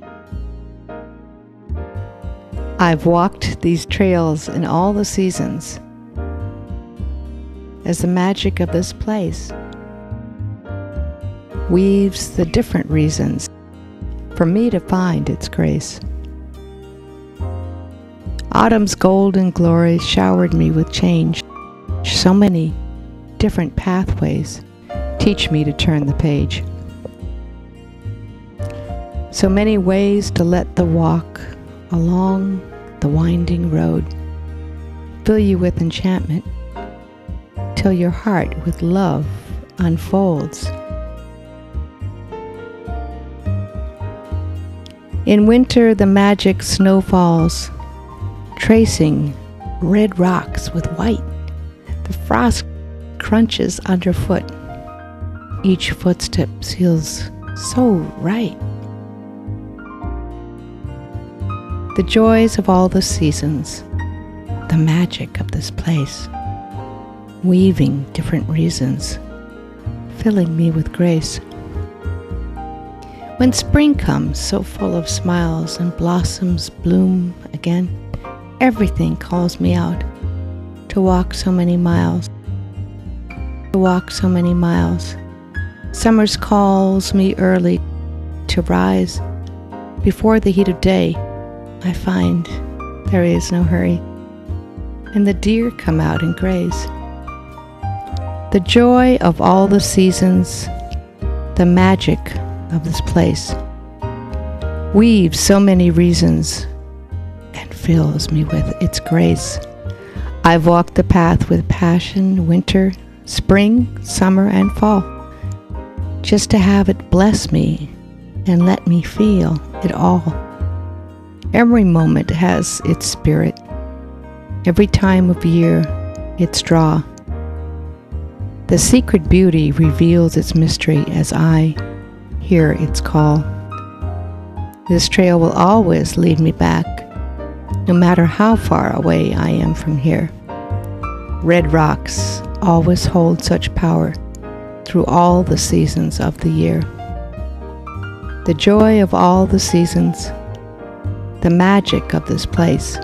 I've walked these trails in all the seasons, as the magic of this place weaves the different reasons for me to find its grace. Autumn's golden glory showered me with change. So many different pathways teach me to turn the page. So many ways to let the walk along the winding road fill you with enchantment till your heart with love unfolds. In winter the magic snow falls, tracing red rocks with white. The frost crunches underfoot. Each footstep feels so right. The joys of all the seasons, the magic of this place, weaving different reasons, filling me with grace. When spring comes, so full of smiles and blossoms bloom again, everything calls me out to walk so many miles, to walk so many miles. Summer calls me early to rise. Before the heat of day, I find there is no hurry, and the deer come out and graze. The joy of all the seasons, the magic of this place, weaves so many reasons and fills me with its grace. I've walked the path with passion, winter, spring, summer, and fall, just to have it bless me and let me feel it all. Every moment has its spirit, every time of year its draw. The secret beauty reveals its mystery as I hear its call. This trail will always lead me back, no matter how far away I am from here. Red rocks always hold such power through all the seasons of the year. The joy of all the seasons, the magic of this place,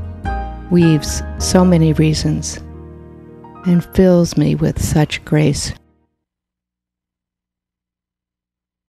weaves so many reasons and fills me with such grace.